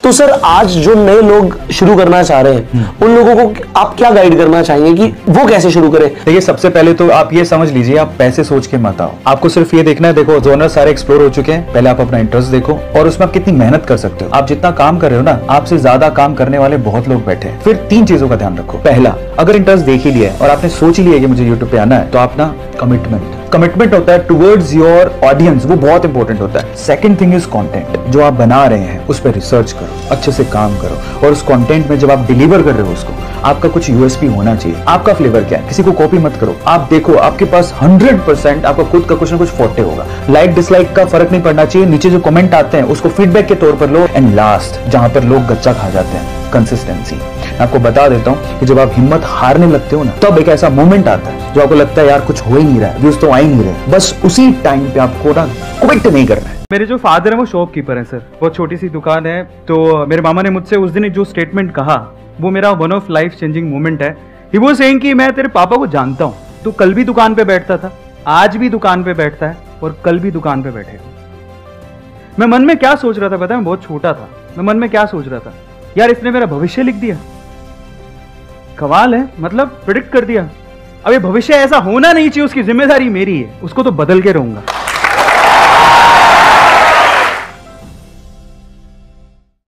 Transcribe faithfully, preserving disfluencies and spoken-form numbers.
तो सर आज जो नए लोग शुरू करना चाह रहे हैं उन लोगों को आप क्या गाइड करना चाहेंगे कि वो कैसे शुरू करें? देखिए, सबसे पहले तो आप ये समझ लीजिए, आप पैसे सोच के मत आओ। आपको सिर्फ ये देखना है, देखो जोनर सारे एक्सप्लोर हो चुके हैं, पहले आप अपना इंटरेस्ट देखो और उसमें आप कितनी मेहनत कर सकते हो। आप जितना काम कर रहे हो ना, आपसे ज्यादा काम करने वाले बहुत लोग बैठे हैं। फिर तीन चीजों का ध्यान रखो। पहला, अगर इंटरेस्ट देख ही लिया है और आपने सोच ही लिया कि मुझे यूट्यूब पे आना है, तो आप ना कमिटमेंट कमिटमेंट होता है टुवर्ड्स योर ऑडियंस, वो बहुत इंपॉर्टेंट होता है। सेकंड थिंग इज कंटेंट, जो आप बना रहे हैं उस पर रिसर्च करो, अच्छे से काम करो, और उस कंटेंट में जब आप डिलीवर कर रहे हो उसको, आपका कुछ यूएसपी होना चाहिए। आपका फ्लेवर क्या है, किसी को कॉपी मत करो। आप देखो, आपके पास हंड्रेड परसेंट आपका खुद का कुछ ना कुछ फोर्टे होगा। लाइक डिसलाइक का फर्क नहीं पड़ना चाहिए, नीचे जो कमेंट आते हैं उसको फीडबैक के तौर पर लो। एंड लास्ट, जहां पर लोग गच्चा खा जाते हैं, कंसिस्टेंसी। आपको बता देता हूं कि जब आप हिम्मत हारने लगते हो ना, तब एक ऐसा मोमेंट आता है जो आपको लगता है यार कुछ हो ही नहीं रहा है, व्यूज तो आ ही नहीं रहे, बस उसी टाइम पे आपको ना क्विट नहीं करना है। मेरे जो फादर है वो शॉपकीपर है सर, बहुत छोटी सी दुकान है। तो मेरे मामा ने मुझसे उस दिन जो स्टेटमेंट कहा, वो मेरा one of life changing moment है। ही वो सेइंग कि मैं तेरे पापा को जानता हूँ, तो कल भी दुकान पे बैठता था, आज भी दुकान पे बैठता है और कल भी दुकान पे बैठेगा। मैं मन में क्या सोच रहा था पता है? मैं बहुत छोटा था, मैं मन में क्या सोच रहा था, यार इसने मेरा भविष्य लिख दिया। कमाल है, मतलब प्रिडिक्ट कर दिया। अब ये भविष्य ऐसा होना नहीं चाहिए, उसकी जिम्मेदारी मेरी है, उसको तो बदल के रहूंगा।